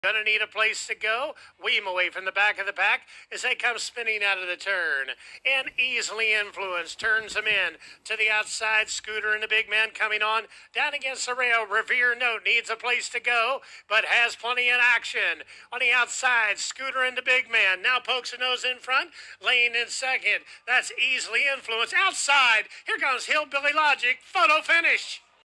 Gonna need a place to go. Weem away from the back of the pack as they come spinning out of the turn. And easily influenced turns them in to the outside. Scooter and the big man coming on. Down against the rail. Revere Note needs a place to go, but has plenty in action. On the outside, Scooter and the big man. Now pokes a nose in front. Lane in second. That's easily influenced. Outside, here comes Hillbilly Logic. Photo finish.